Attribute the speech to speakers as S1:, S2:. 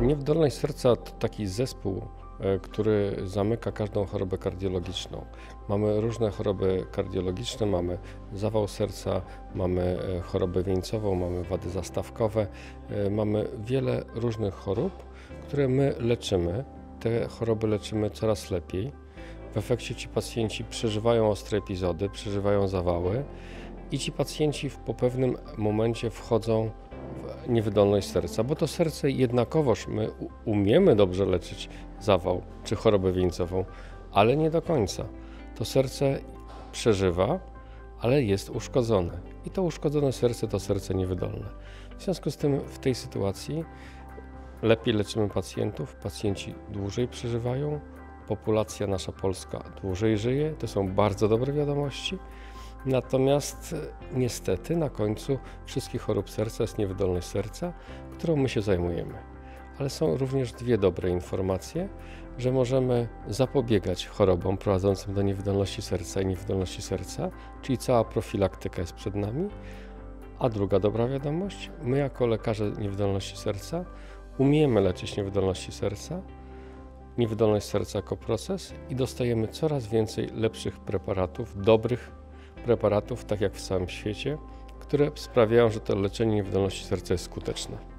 S1: Niewydolność serca to taki zespół, który zamyka każdą chorobę kardiologiczną. Mamy różne choroby kardiologiczne, mamy zawał serca, mamy chorobę wieńcową, mamy wady zastawkowe, mamy wiele różnych chorób, które my leczymy. Te choroby leczymy coraz lepiej. W efekcie ci pacjenci przeżywają ostre epizody, przeżywają zawały i ci pacjenci po pewnym momencie wchodzą w niewydolność serca, bo to serce jednakowoż my umiemy dobrze leczyć zawał czy chorobę wieńcową, ale nie do końca. To serce przeżywa, ale jest uszkodzone i to uszkodzone serce to serce niewydolne. W związku z tym w tej sytuacji lepiej leczymy pacjentów, pacjenci dłużej przeżywają, populacja nasza polska dłużej żyje, to są bardzo dobre wiadomości. Natomiast niestety na końcu wszystkich chorób serca jest niewydolność serca, którą my się zajmujemy. Ale są również dwie dobre informacje, że możemy zapobiegać chorobom prowadzącym do niewydolności serca i niewydolności serca, czyli cała profilaktyka jest przed nami. A druga dobra wiadomość, my jako lekarze niewydolności serca umiemy leczyć niewydolności serca, niewydolność serca jako proces i dostajemy coraz więcej lepszych preparatów, dobrych preparatów, tak jak w całym świecie, które sprawiają, że to leczenie niewydolności serca jest skuteczne.